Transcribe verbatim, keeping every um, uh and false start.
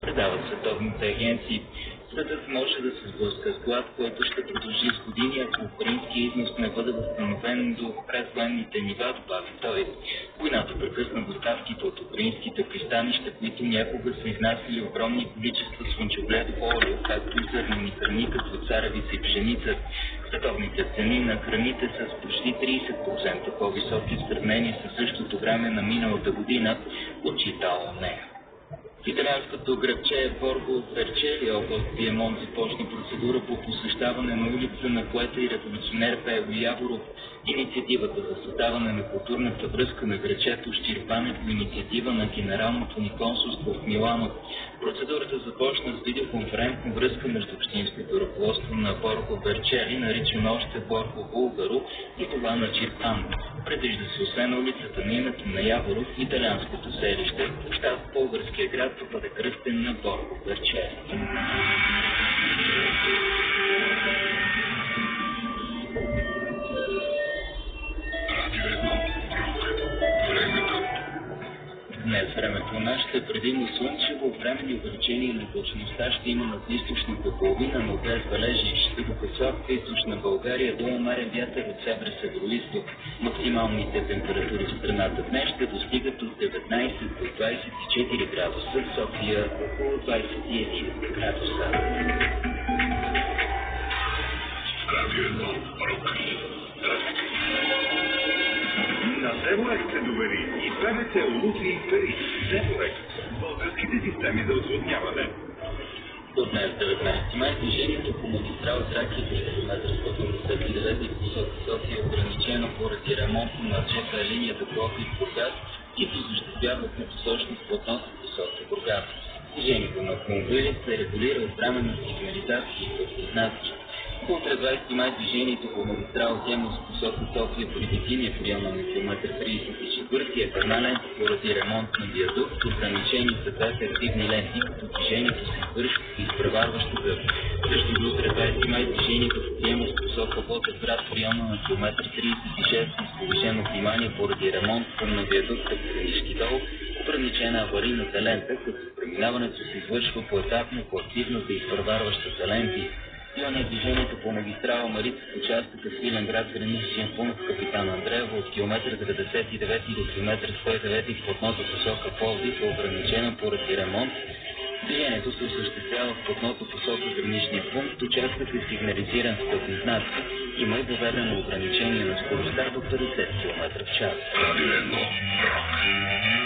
предават световните агенции. Светът може да се сблъска с глад, който ще продължи с години, ако украинския износ не бъде възстановен до предвоенните нива, добави той. Войната прекъсна доставките от украинските пристанища, които някога са изнасяли огромни количества слънчогледово олио, както и зърнени храни, като царевица и пшеница. Световните цени на храните са с почти трийсет процента по-високи в сравнение с същото време на миналата година, отчита ООН. В италианското градче Борго Верчели, област Пиемонт, започна процедура по посещаване на улица на поета и революционер Пео Яворов. Инициативата за създаване на културната връзка на градчето с Чирпан по инициатива на Генералното ни консулство в Милано. Процедурата започна с видеоконферентна връзка между общинското ръководство на Борго Верчели, наричано още Борго Булгаро, и това на Чирпан. Предвижда се освен улицата на името на Яворов, италианското селище, щат българския град да бъде кръстен на Борго Верчели. Днес времето наше е предимно слънчево, времени увеличение на облачността ще има над източната половина, но без валежи. Ще докато слабка източна България до умерен вятър от север-североизток. Максималните температури в страната днес ще достигат от деветнайсет до двайсет и четири градуса, в София около двайсет и един градуса. На Зевоекс се довери и ПВЦ лутри и пари. Зевоекс. Българските системи за отводняване. До днес, деветнайсети май, движението по магистрала Тракия при километър сто осемдесет и девет и посока София е ограничено поради ремонт на ЖП линията Пловдив-Бургас и се осъществява еднопосочно в платното посока Бургас. Движението на автомобили се регулира от временна сигнализация и пътнознаци. Утре, двайсети май, движението по магистрала Хемус в посока София при Бикиния в района на километър трийсет и четири е пърна лента поради ремонт на виадукт, ограничени са двете активни ленти, като движението се извършва и изпреварващата. Също до утре, двайсети май, движението в Хемус в посока Ботевград в района на километър трийсет и шест с повишено внимание поради ремонт на виадукта в Гранишки дол, ограничена аварийната лента, като преминаването се извършва поетапно по активната и изпреварващата ленти. Силно движението по магистрала Марица в участъка Свиленград граничен пункт Капитан Андреево от километър деветдесет и девет до километър сто и девет в платното посока Пловдив е ограничено поради ремонт. Движението се осъществява в платното посока граничния пункт, участък е сигнализиран с пътни знаци. Има и въведено ограничение на скоростта до петдесет километра в час.